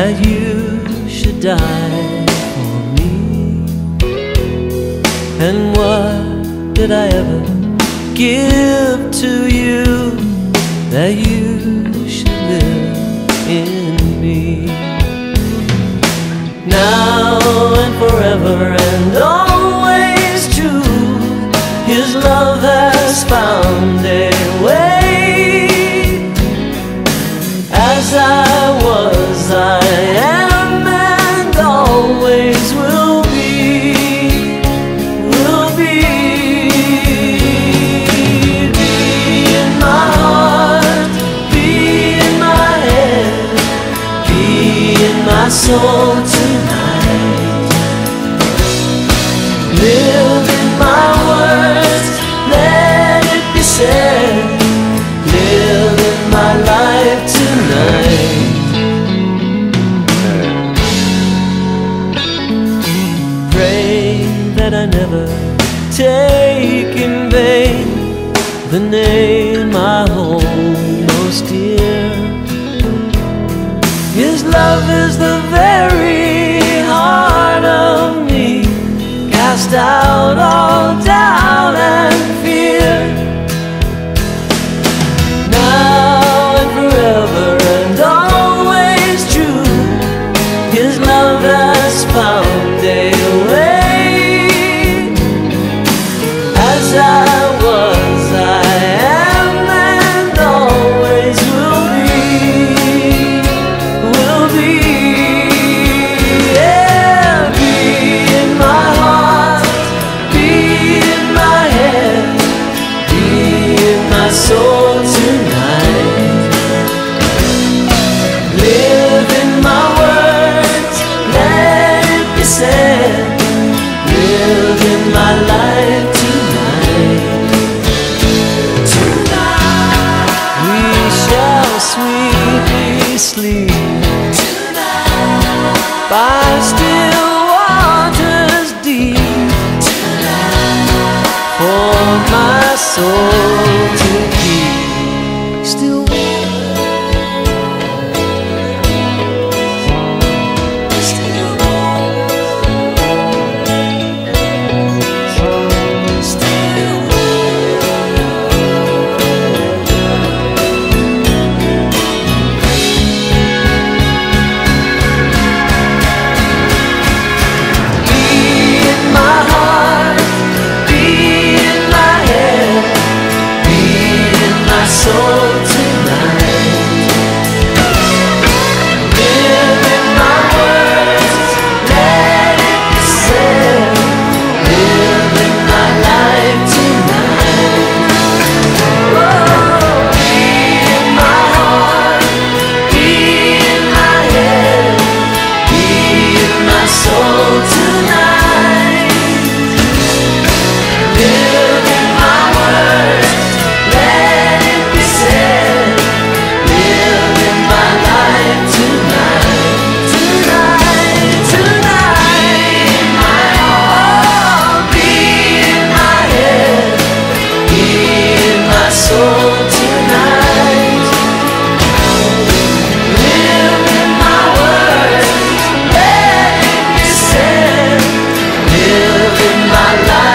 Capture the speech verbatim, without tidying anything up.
that you should die for me. And what did I ever give to you that you should live in me? Now and forever and always true, His love has found a way. As I was, I am, and always will be, will be. Be in my heart, be in my head, be in my soul tonight. Live in my words, let it be said. Live in my life tonight. Pray that I never take in vain the name I hold most dear. His love is the very heart of me, cast out all doubt and fear. Now and forever and always true, His love has found a way. As I was, I am, and always will be, will be. Yeah, be in my heart, be in my head, be in my soul tonight. Live in my words, let it be said. Live in my life tonight. Tonight we shall sweetly sleep tonight by still waters deep tonight, for my soul to keep still. My life.